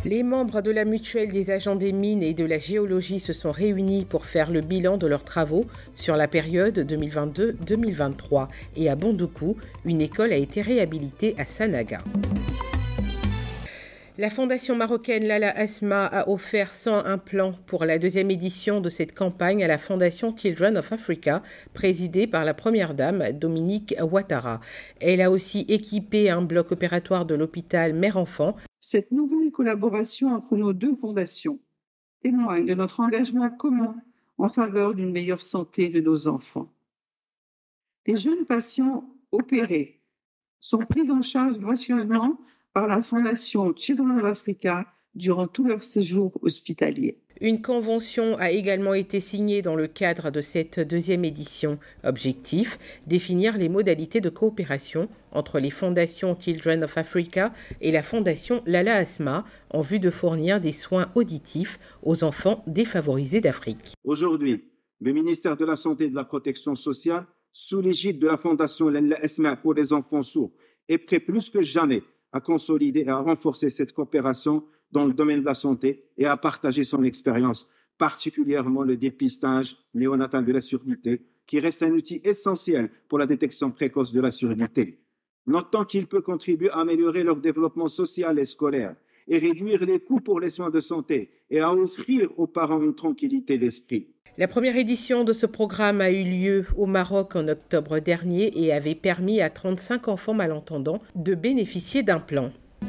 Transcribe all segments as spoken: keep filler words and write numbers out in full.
Les membres de la Mutuelle des agents des mines et de la géologie se sont réunis pour faire le bilan de leurs travaux sur la période deux mille vingt-deux deux mille vingt-trois. Et à Bondoukou, une école a été réhabilitée à Sanaga. La fondation marocaine Lalla Asma a offert cent un plans pour la deuxième édition de cette campagne à la fondation Children of Africa, présidée par la première dame Dominique Ouattara. Elle a aussi équipé un bloc opératoire de l'hôpital Mère-Enfant. Cette nouvelle collaboration entre nos deux fondations témoigne de notre engagement commun en faveur d'une meilleure santé de nos enfants. Les jeunes patients opérés sont pris en charge gracieusement par la fondation Children of Africa durant tout leur séjour hospitalier. Une convention a également été signée dans le cadre de cette deuxième édition. Objectif, définir les modalités de coopération entre les fondations Children of Africa et la fondation Lalla Asma en vue de fournir des soins auditifs aux enfants défavorisés d'Afrique. Aujourd'hui, le ministère de la Santé et de la Protection sociale, sous l'égide de la fondation Lalla Asma pour les enfants sourds, est prêt plus que jamais à consolider et à renforcer cette coopération dans le domaine de la santé et à partager son expérience, particulièrement le dépistage néonatal de la surdité, qui reste un outil essentiel pour la détection précoce de la surdité. Notons qu'il peut contribuer à améliorer leur développement social et scolaire et réduire les coûts pour les soins de santé et à offrir aux parents une tranquillité d'esprit. La première édition de ce programme a eu lieu au Maroc en octobre dernier et avait permis à trente-cinq enfants malentendants de bénéficier d'un plan.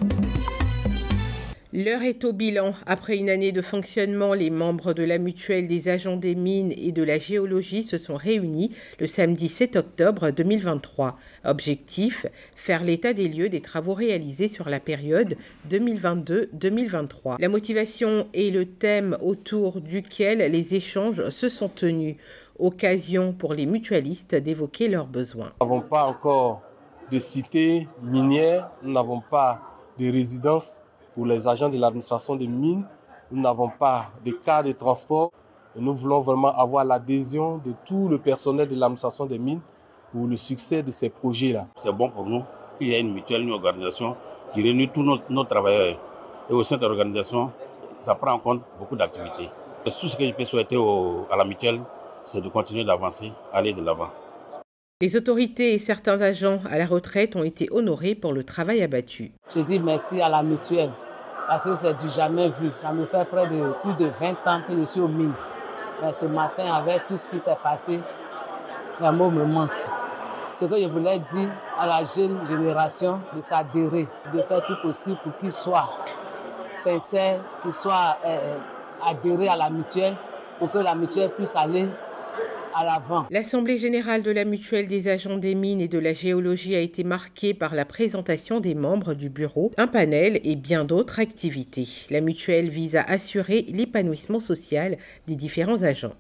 L'heure est au bilan. Après une année de fonctionnement, les membres de la Mutuelle des agents des mines et de la géologie se sont réunis le samedi sept octobre deux mille vingt-trois. Objectif, faire l'état des lieux des travaux réalisés sur la période deux mille vingt-deux deux mille vingt-trois. La motivation est le thème autour duquel les échanges se sont tenus. Occasion pour les mutualistes d'évoquer leurs besoins. Nous n'avons pas encore de cité minière, nous n'avons pas de résidence pour les agents de l'administration des mines, nous n'avons pas de cas de transport. Et nous voulons vraiment avoir l'adhésion de tout le personnel de l'administration des mines pour le succès de ces projets-là. C'est bon pour nous qu'il y ait une mutuelle, une organisation qui réunit tous nos, nos travailleurs. Et au sein de l'organisation, ça prend en compte beaucoup d'activités. Tout ce que je peux souhaiter au, à la mutuelle, c'est de continuer d'avancer, aller de l'avant. Les autorités et certains agents à la retraite ont été honorés pour le travail abattu. Je dis merci à la mutuelle parce que c'est du jamais vu. Ça me fait près de plus de vingt ans que je suis aux mines. Mais ce matin, avec tout ce qui s'est passé, les mots me manquent. Ce que je voulais dire à la jeune génération, de s'adhérer, de faire tout possible pour qu'ils soient sincères, qu'ils soient euh, adhérés à la mutuelle, pour que la mutuelle puisse aller à l'avant. L'Assemblée générale de la Mutuelle des agents des mines et de la géologie a été marquée par la présentation des membres du bureau, un panel et bien d'autres activités. La mutuelle vise à assurer l'épanouissement social des différents agents.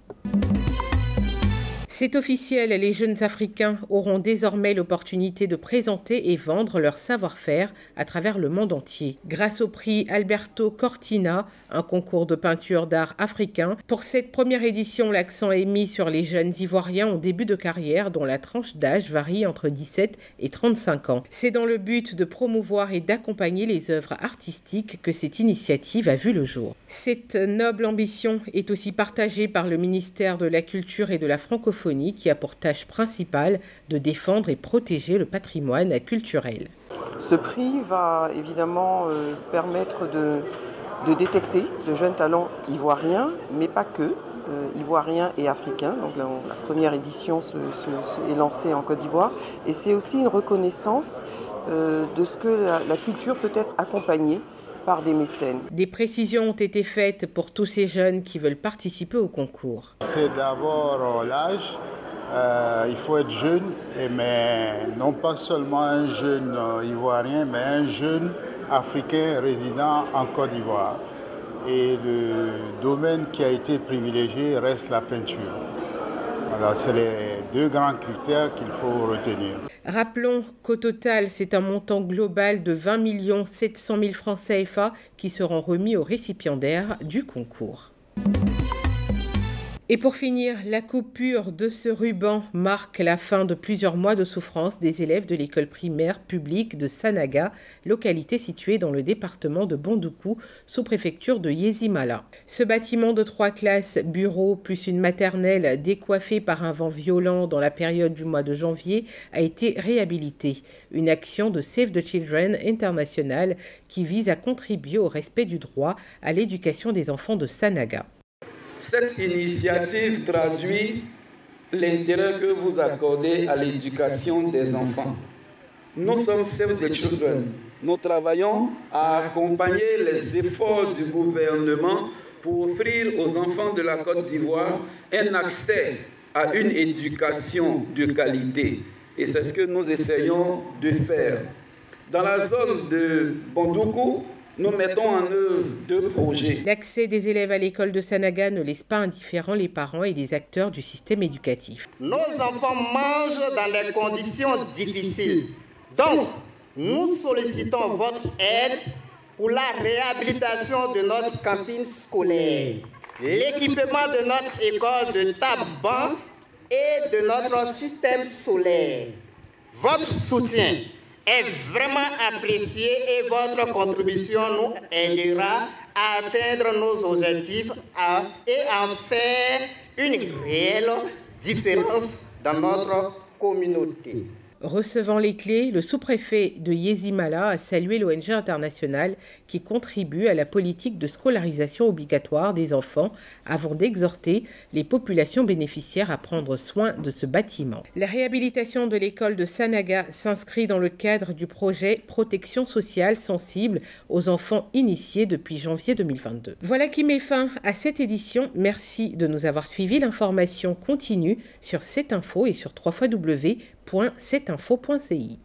C'est officiel, les jeunes Africains auront désormais l'opportunité de présenter et vendre leur savoir-faire à travers le monde entier. Grâce au prix Alberto Cortina, un concours de peinture d'art africain, pour cette première édition, l'accent est mis sur les jeunes Ivoiriens en début de carrière dont la tranche d'âge varie entre dix-sept et trente-cinq ans. C'est dans le but de promouvoir et d'accompagner les œuvres artistiques que cette initiative a vu le jour. Cette noble ambition est aussi partagée par le ministère de la Culture et de la Francophonie, qui a pour tâche principale de défendre et protéger le patrimoine culturel. Ce prix va évidemment euh, permettre de, de détecter de jeunes talents ivoiriens, mais pas que, euh, ivoiriens et africains. Donc la, la première édition se, se, se est lancée en Côte d'Ivoire et c'est aussi une reconnaissance euh, de ce que la, la culture peut être accompagnée par des mécènes. Des précisions ont été faites pour tous ces jeunes qui veulent participer au concours. C'est d'abord l'âge. Euh, il faut être jeune, mais non pas seulement un jeune euh, ivoirien, mais un jeune africain résident en Côte d'Ivoire. Et le domaine qui a été privilégié reste la peinture. Voilà, c'est les deux grands critères qu'il faut retenir. Rappelons qu'au total, c'est un montant global de vingt millions sept cent mille francs C F A qui seront remis aux récipiendaires du concours. Et pour finir, la coupure de ce ruban marque la fin de plusieurs mois de souffrance des élèves de l'école primaire publique de Sanaga, localité située dans le département de Bondoukou, sous-préfecture de Yezimala. Ce bâtiment de trois classes, bureaux plus une maternelle décoiffée par un vent violent dans la période du mois de janvier a été réhabilité. Une action de Save the Children International qui vise à contribuer au respect du droit à l'éducation des enfants de Sanaga. Cette initiative traduit l'intérêt que vous accordez à l'éducation des enfants. Nous sommes Save the Children. Nous travaillons à accompagner les efforts du gouvernement pour offrir aux enfants de la Côte d'Ivoire un accès à une éducation de qualité. Et c'est ce que nous essayons de faire. Dans la zone de Bondoukou, nous mettons en œuvre deux projets. L'accès des élèves à l'école de Sanaga ne laisse pas indifférents les parents et les acteurs du système éducatif. Nos enfants mangent dans des conditions difficiles. Donc, nous sollicitons votre aide pour la réhabilitation de notre cantine scolaire, l'équipement de notre école de table-banc et de notre système solaire. Votre soutien est vraiment apprécié et votre contribution nous aidera à atteindre nos objectifs et à faire une réelle différence dans notre communauté. Recevant les clés, le sous-préfet de Yezimala a salué l'O N G internationale qui contribue à la politique de scolarisation obligatoire des enfants avant d'exhorter les populations bénéficiaires à prendre soin de ce bâtiment. La réhabilitation de l'école de Sanaga s'inscrit dans le cadre du projet Protection sociale sensible aux enfants initiés depuis janvier deux mille vingt-deux. Voilà qui met fin à cette édition. Merci de nous avoir suivis. L'information continue sur cette info et sur w w w point cette info point c i.